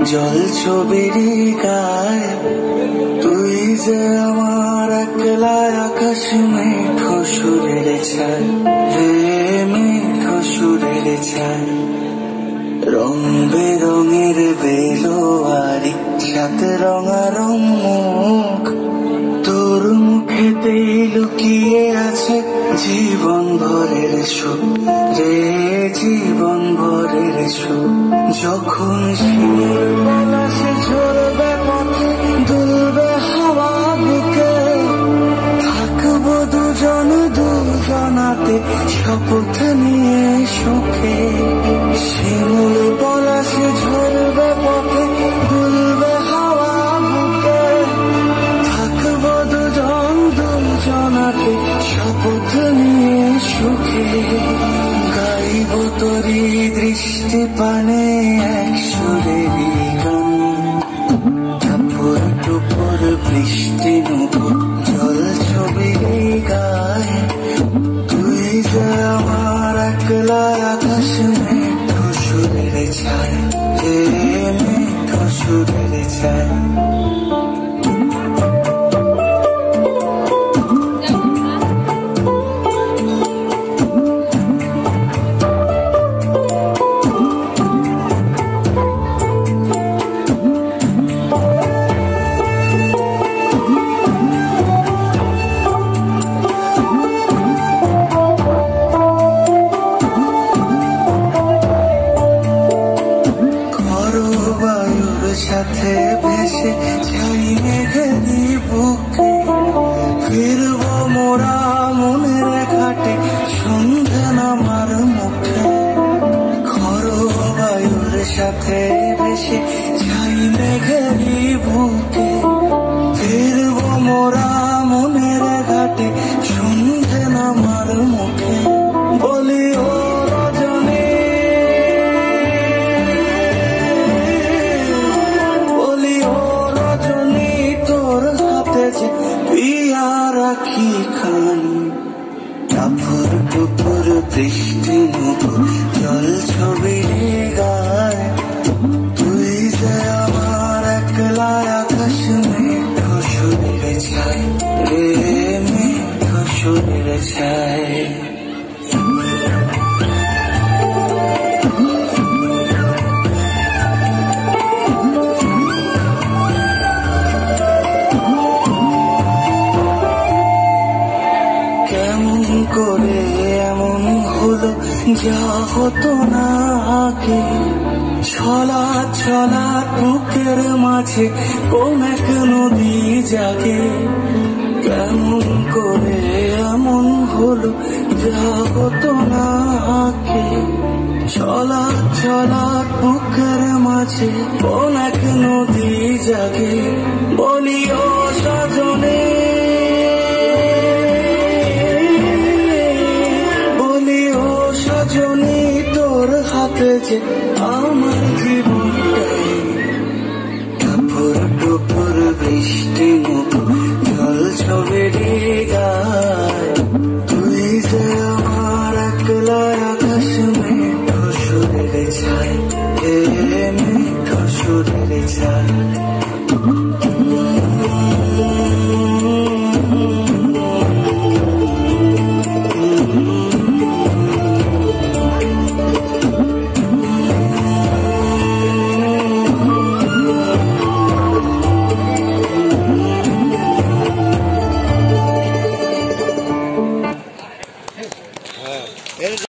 জল ছবিরই গায়ে তুই যে আমার একলা আকাশ মেঘো সুরের ছায় রে মেঘো সুরের ছায় রং বেরঙের বেলোয়ারি সাথে রঙারং মুখ তোর মুখেতেই লুকিয়ে আছে জীবন ভরের সুখ রে জীবন ভরের সুখ যখন শিমুল পলাশে ঝরবে পথে দুলবে হাওয়া বুকে থাকবো দুজন দুজনাতে শপথ নিয়ে সুখে শিমুল পলাশে ঝরবে পথে দুলবে হাওয়া বুকে থাকবো দুজন দুজনাতে শপথ নিয়ে সুখে গাইব তোরি দৃষ্টি পানে এক সুরেরই গান টাপুর টুপুর বৃষ্টি নুপুর জল ছবিরই গায়ে তুই যে আমার একলা আকাশ মেঘো সুরের ছায় রে মেঘো সুরের ছায় সাথে ভেসে যাই মেঘেরি বুকে ফিরবো মোরা মনের ঘাটে সন্ধ্যা নামার মুখে খরো বায়ুর সাথে ভেসে যাই মেঘেরি বুকে ফিরবো মোরা মনের ঘাটে সন্ধ্যা নামার মুখে বলি ও রাখি খান টাপুর টুপুর বৃষ্টি নুপুর জল ছবিরই গায়ে তুই যে আমার একলা আকাশ মেঘো সুরের ছায় রে মেঘো সুরের ছায় করে এমন হলো যা হতো না আগে ছলা ছলা বুকের মাঝে কোন এক নদী জাগে কেমন করে এমন হলো যা হতো না আগে ছলা ছলা বুকের মাঝে কোন এক নদী জাগে বলি ও সজনে তোর হাতে যে